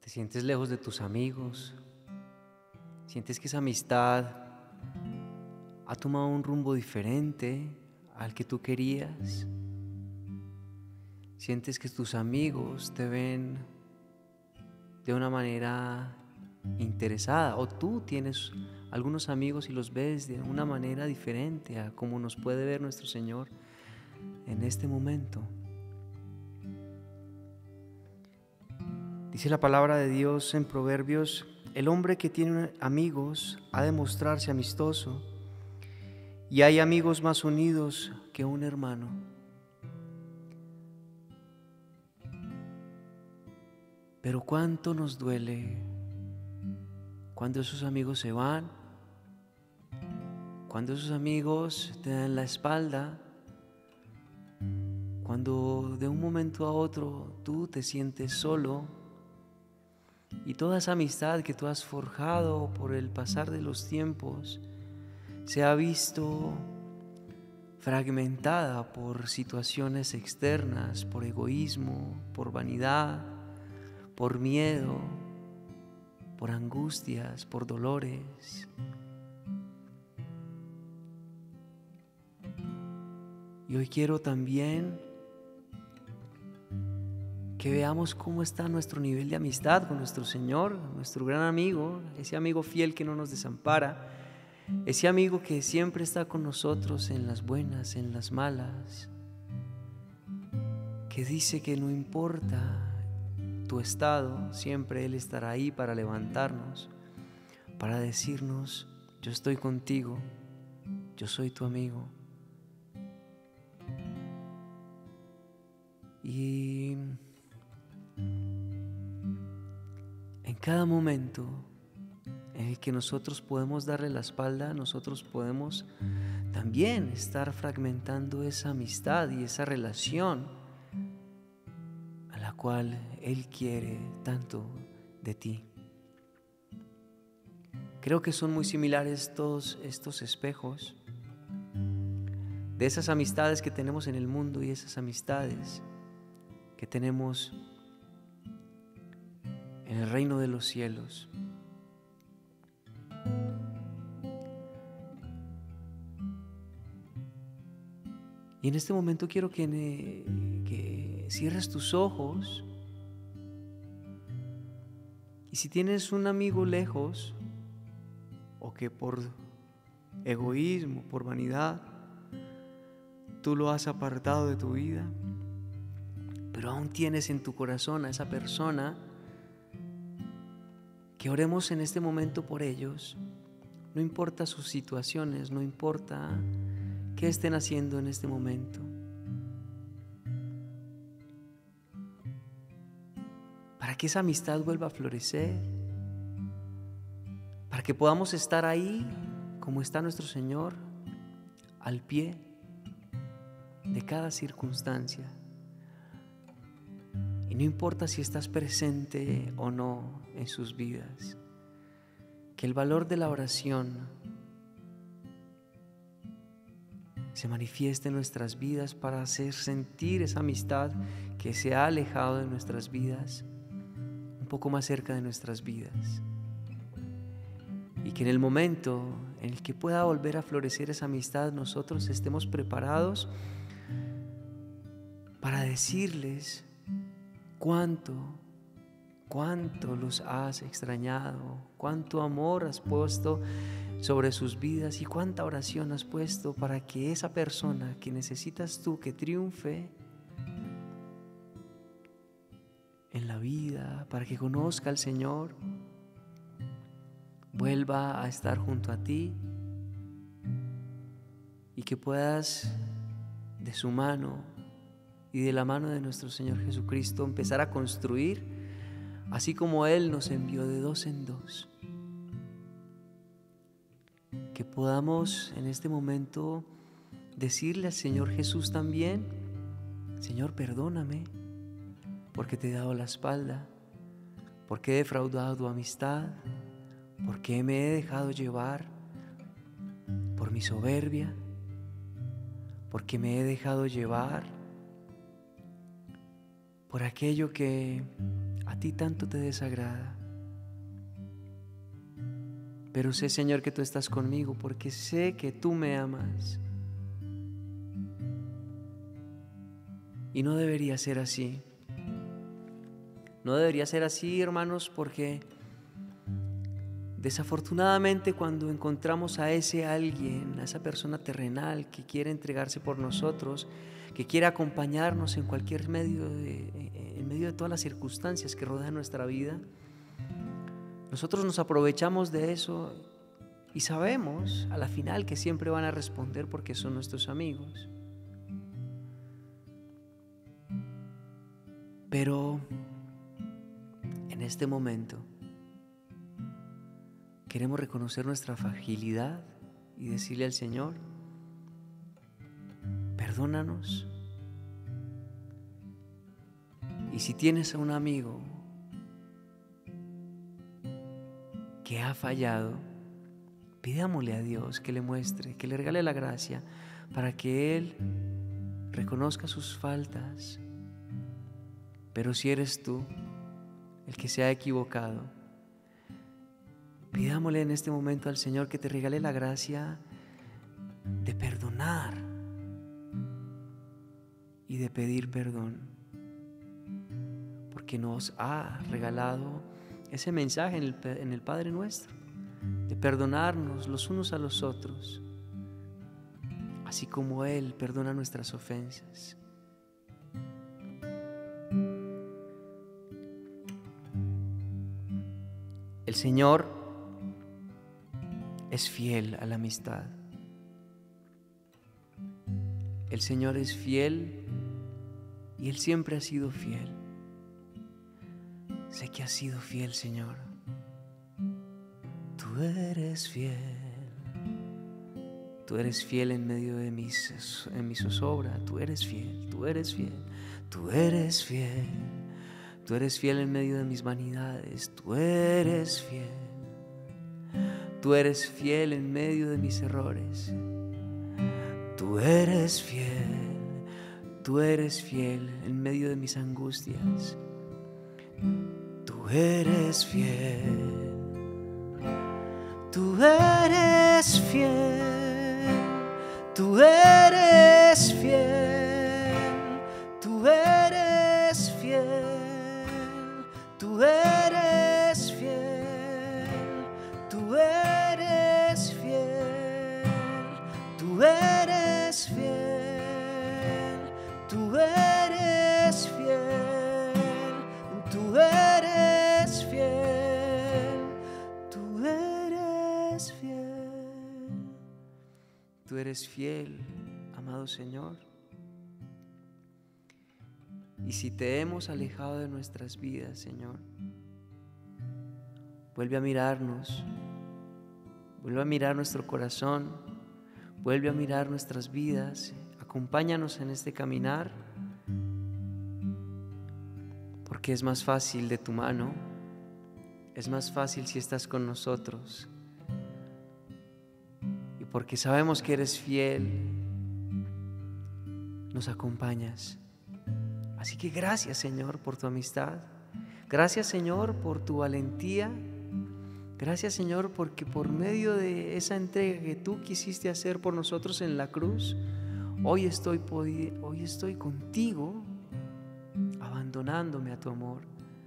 sientes lejos de tus amigos, sientes que esa amistad ha tomado un rumbo diferente al que tú querías, sientes que tus amigos te ven de una manera interesada o tú tienes algunos amigos y los ves de una manera diferente a como nos puede ver nuestro Señor en este momento. Dice la palabra de Dios en Proverbios: el hombre que tiene amigos ha de mostrarse amistoso, y hay amigos más unidos que un hermano. Pero cuánto nos duele cuando esos amigos se van, cuando esos amigos te dan la espalda, cuando de un momento a otro tú te sientes solo y toda esa amistad que tú has forjado por el pasar de los tiempos se ha visto fragmentada por situaciones externas, por egoísmo, por vanidad, por miedo, por angustias, por dolores. Y hoy quiero también que veamos cómo está nuestro nivel de amistad con nuestro Señor, nuestro gran amigo, ese amigo fiel que no nos desampara, ese amigo que siempre está con nosotros en las buenas, en las malas, que dice que no importa tu estado, siempre Él estará ahí para levantarnos, para decirnos: yo estoy contigo, yo soy tu amigo. Y en cada momento en el que nosotros podemos darle la espalda, nosotros podemos también estar fragmentando esa amistad y esa relación a la cual Él quiere tanto de ti. Creo que son muy similares todos estos espejos de esas amistades que tenemos en el mundo y esas amistades que tenemos en el reino de los cielos. Y en este momento quiero que cierres tus ojos, y si tienes un amigo lejos o que por egoísmo, por vanidad, tú lo has apartado de tu vida, pero aún tienes en tu corazón a esa persona, que oremos en este momento por ellos. No importa sus situaciones, no importa qué estén haciendo en este momento, para que esa amistad vuelva a florecer, para que podamos estar ahí como está nuestro Señor, al pie de cada circunstancia. Y no importa si estás presente o no en sus vidas, que el valor de la oración se manifieste en nuestras vidas para hacer sentir esa amistad que se ha alejado de nuestras vidas un poco más cerca de nuestras vidas. Y que en el momento en el que pueda volver a florecer esa amistad, nosotros estemos preparados para decirles cuánto los has extrañado, cuánto amor has puesto sobre sus vidas y cuánta oración has puesto para que esa persona que necesitas tú que triunfe en la vida, para que conozca al Señor, vuelva a estar junto a ti, y que puedas de su mano y de la mano de nuestro Señor Jesucristo empezar a construir, así como Él nos envió de dos en dos. Que podamos en este momento decirle al Señor Jesús también: Señor, perdóname porque te he dado la espalda, porque he defraudado tu amistad, porque me he dejado llevar por mi soberbia, porque me he dejado llevar por aquello que a ti tanto te desagrada. Pero sé, Señor, que tú estás conmigo porque sé que tú me amas. Y no debería ser así. No debería ser así, hermanos, porque desafortunadamente cuando encontramos a ese alguien, a esa persona terrenal que quiere entregarse por nosotros, que quiere acompañarnos en cualquier medio, en medio de todas las circunstancias que rodean nuestra vida, nosotros nos aprovechamos de eso y sabemos a la final que siempre van a responder porque son nuestros amigos. Pero en este momento queremos reconocer nuestra fragilidad y decirle al Señor: perdónanos. Y si tienes a un amigo que ha fallado, pidámosle a Dios que le muestre, que le regale la gracia para que Él reconozca sus faltas. Pero si eres tú el que se ha equivocado, pidámosle en este momento al Señor que te regale la gracia de perdonar y de pedir perdón, porque nos ha regalado ese mensaje en el Padre Nuestro, de perdonarnos los unos a los otros, así como Él perdona nuestras ofensas. El Señor es fiel a la amistad. El Señor es fiel y Él siempre ha sido fiel. Sé que has sido fiel, Señor. Tú eres fiel. Tú eres fiel en medio de mi zozobra. Tú eres fiel, tú eres fiel, tú eres fiel. Tú eres fiel en medio de mis vanidades. Tú eres fiel. Tú eres fiel en medio de mis errores. Tú eres fiel. Tú eres fiel en medio de mis angustias. Tú eres fiel. Tú eres fiel. Tú eres fiel. Tú eres fiel. Tú eres fiel. Tú eres fiel. Tú eres fiel. Tú eres fiel. Tú eres fiel. Tú eres fiel. Tú eres fiel, amado Señor. Y si te hemos alejado de nuestras vidas, Señor, vuelve a mirarnos, vuelve a mirar nuestro corazón, vuelve a mirar nuestras vidas, acompáñanos en este caminar, porque es más fácil de tu mano, es más fácil si estás con nosotros, y porque sabemos que eres fiel, nos acompañas. Así que gracias, Señor, por tu amistad. Gracias, Señor, por tu valentía. Gracias, Señor, porque por medio de esa entrega que tú quisiste hacer por nosotros en la cruz, hoy estoy contigo, abandonándome a tu amor,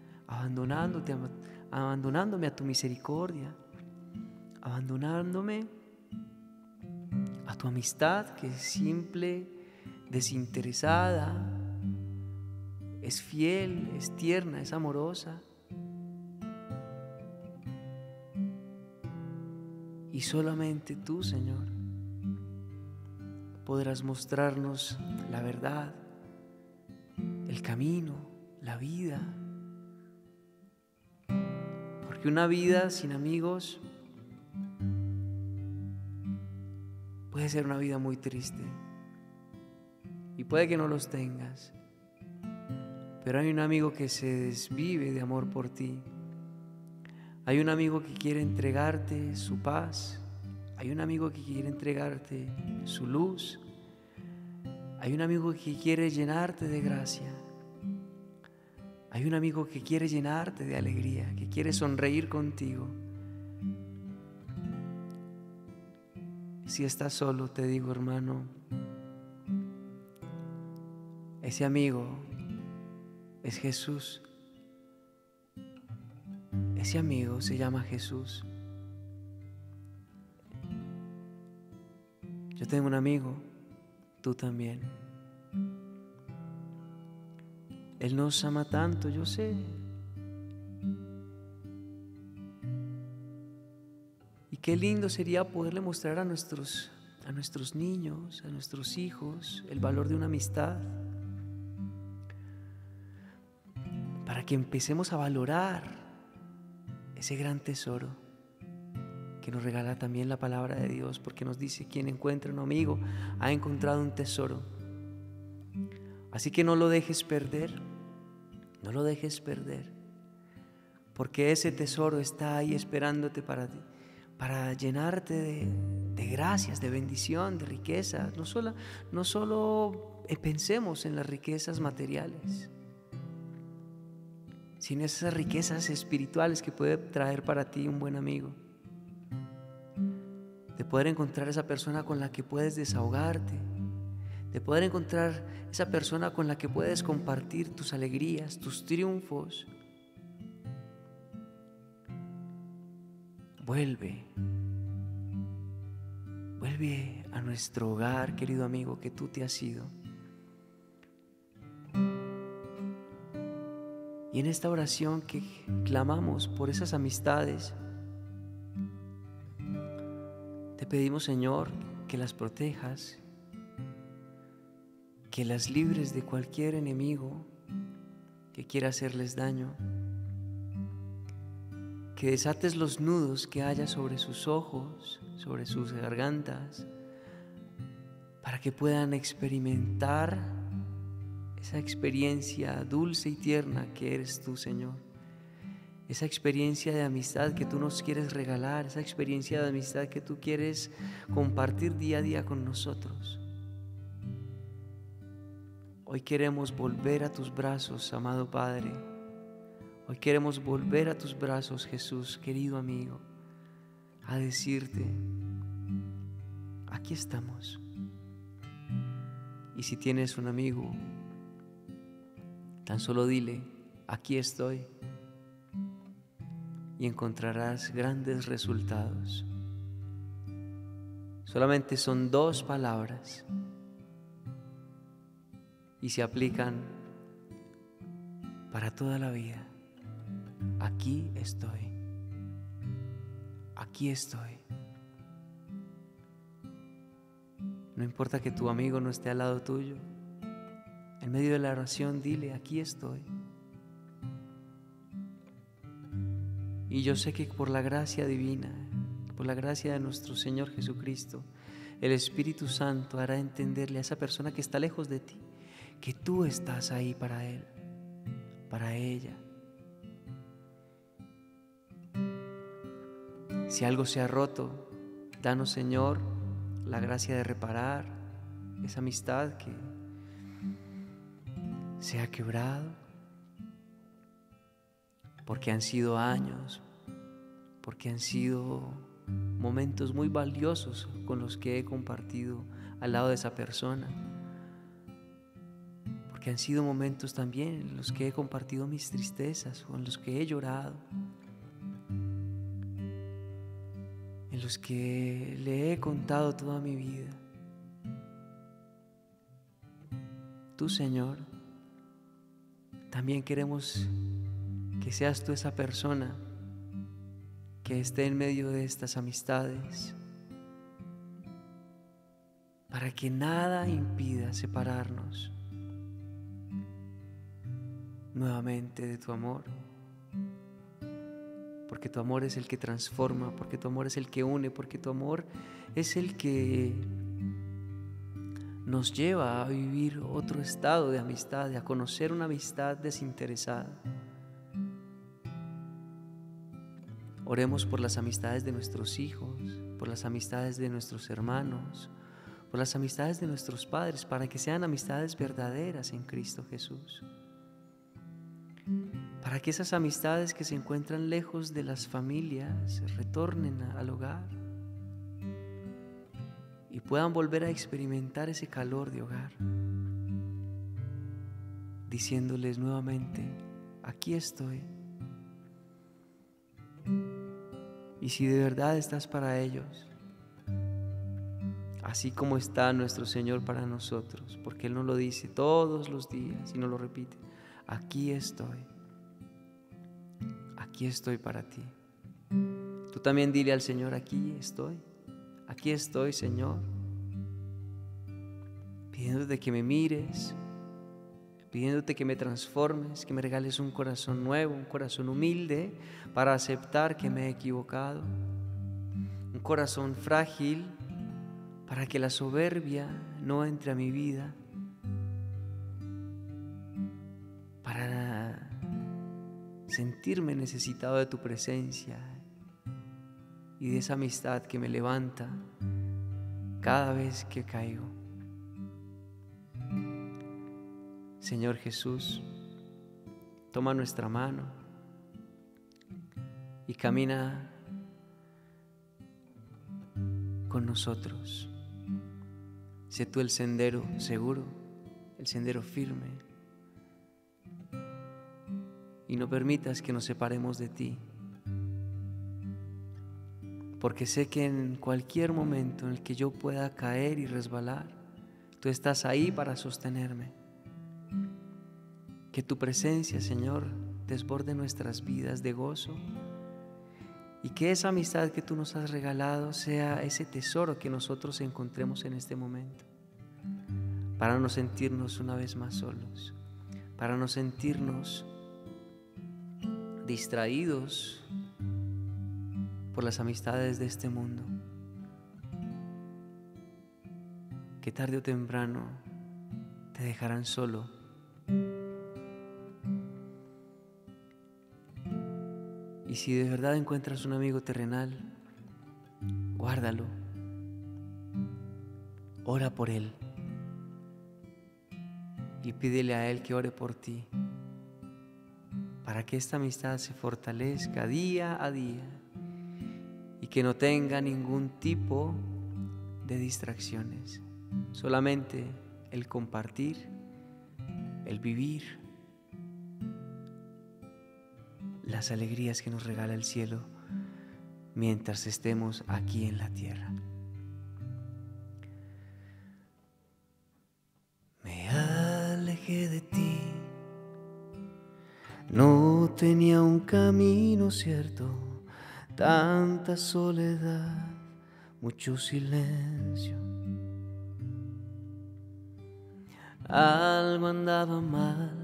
abandonándome a tu misericordia, abandonándome a tu amistad que es simple, desinteresada, es fiel, es tierna, es amorosa. Y solamente tú, Señor, podrás mostrarnos la verdad, el camino, la vida. Porque una vida sin amigos puede ser una vida muy triste. Y puede que no los tengas. Pero hay un amigo que se desvive de amor por ti. Hay un amigo que quiere entregarte su paz. Hay un amigo que quiere entregarte su luz. Hay un amigo que quiere llenarte de gracia. Hay un amigo que quiere llenarte de alegría, que quiere sonreír contigo. Si estás solo, te digo, hermano, ese amigo es Jesús. Ese amigo se llama Jesús. Yo tengo un amigo, tú también. Él nos ama tanto, yo sé. Y qué lindo sería poderle mostrar a nuestros niños, a nuestros hijos, el valor de una amistad, para que empecemos a valorar ese gran tesoro que nos regala también la palabra de Dios, porque nos dice: quien encuentra un amigo ha encontrado un tesoro. Así que no lo dejes perder, no lo dejes perder, porque ese tesoro está ahí esperándote para llenarte de gracias, de bendición, de riqueza. No solo pensemos en las riquezas materiales, sino esas riquezas espirituales que puede traer para ti un buen amigo. De poder encontrar esa persona con la que puedes desahogarte, de poder encontrar esa persona con la que puedes compartir tus alegrías, tus triunfos. Vuelve a nuestro hogar, querido amigo, que tú te has ido. Y en esta oración que clamamos por esas amistades, te pedimos, Señor, que las protejas, que las libres de cualquier enemigo que quiera hacerles daño, que desates los nudos que haya sobre sus ojos, sobre sus gargantas, para que puedan experimentar esa experiencia dulce y tierna que eres tú, Señor. Esa experiencia de amistad que tú nos quieres regalar, esa experiencia de amistad que tú quieres compartir día a día con nosotros. Hoy queremos volver a tus brazos, amado Padre. Hoy queremos volver a tus brazos, Jesús, querido amigo, a decirte: aquí estamos. Y si tienes un amigo, tan solo dile: aquí estoy, y encontrarás grandes resultados. Solamente son 2 palabras y se aplican para toda la vida. Aquí estoy. Aquí estoy. No importa que tu amigo no esté al lado tuyo, en medio de la oración dile: aquí estoy. Y yo sé que por la gracia divina, por la gracia de nuestro Señor Jesucristo, el Espíritu Santo hará entenderle a esa persona que está lejos de ti que tú estás ahí para él, para ella. Si algo se ha roto, danos, Señor, la gracia de reparar esa amistad que se ha quebrado, porque han sido años, porque han sido momentos muy valiosos con los que he compartido al lado de esa persona, porque han sido momentos también en los que he compartido mis tristezas o en los que he llorado, en los que le he contado toda mi vida. Tú, Señor, también queremos que seas tú esa persona que esté en medio de estas amistades, para que nada impida separarnos nuevamente de tu amor, porque tu amor es el que transforma, porque tu amor es el que une, porque tu amor es el que nos lleva a vivir otro estado de amistad, a conocer una amistad desinteresada. Oremos por las amistades de nuestros hijos, por las amistades de nuestros hermanos, por las amistades de nuestros padres, para que sean amistades verdaderas en Cristo Jesús. para que esas amistades que se encuentran lejos de las familias retornen al hogar y puedan volver a experimentar ese calor de hogar, diciéndoles nuevamente: aquí estoy. Y si de verdad estás para ellos, así como está nuestro Señor para nosotros, porque Él nos lo dice todos los días y nos lo repite: aquí estoy para ti. Tú también dile al Señor: aquí estoy, Señor, pidiéndote que me mires, pidiéndote que me transformes, que me regales un corazón nuevo, un corazón humilde para aceptar que me he equivocado, un corazón frágil para que la soberbia no entre a mi vida, para sentirme necesitado de tu presencia y de esa amistad que me levanta cada vez que caigo. Señor Jesús, toma nuestra mano y camina con nosotros. Sé tú el sendero seguro, el sendero firme, y no permitas que nos separemos de ti, porque sé que en cualquier momento en el que yo pueda caer y resbalar, tú estás ahí para sostenerme. Que tu presencia, Señor, desborde nuestras vidas de gozo y que esa amistad que tú nos has regalado sea ese tesoro que nosotros encontremos en este momento, para no sentirnos una vez más solos, para no sentirnos distraídos por las amistades de este mundo, que tarde o temprano te dejarán solo. Y si de verdad encuentras un amigo terrenal, guárdalo, ora por él y pídele a él que ore por ti, para que esta amistad se fortalezca día a día y que no tenga ningún tipo de distracciones, solamente el compartir, el vivir las alegrías que nos regala el cielo mientras estemos aquí en la tierra. Me alejé de ti, no tenía un camino cierto, tanta soledad, mucho silencio. Algo andaba mal,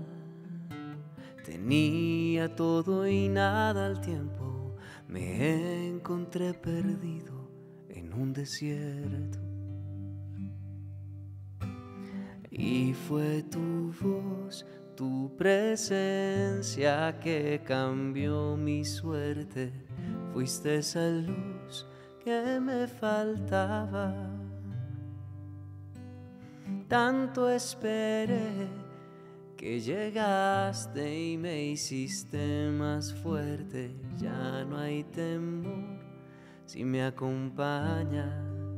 tenía todo y nada al tiempo, me encontré perdido en un desierto. Y fue tu voz, tu presencia que cambió mi suerte, fuiste esa luz que me faltaba. Tanto esperé que llegaste y me hiciste más fuerte, ya no hay temor si me acompañas.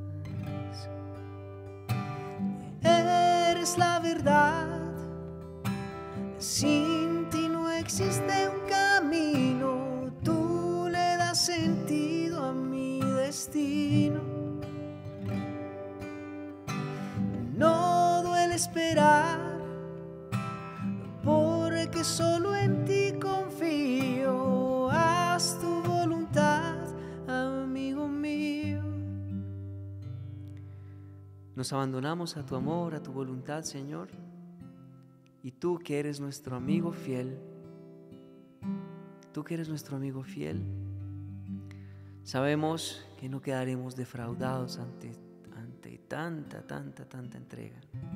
Eres la verdad, sin ti no existe un camino, tú le das sentido a mi destino. No duele esperar, porque solo en ti confío, haz tu voluntad, amigo mío. Nos abandonamos a tu amor, a tu voluntad, Señor, y tú que eres nuestro amigo fiel, sabemos que no quedaremos defraudados ante tanta entrega.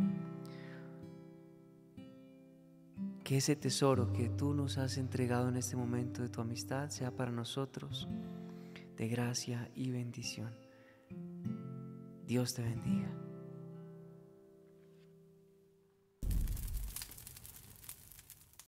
Que ese tesoro que tú nos has entregado en este momento de tu amistad sea para nosotros de gracia y bendición. Dios te bendiga.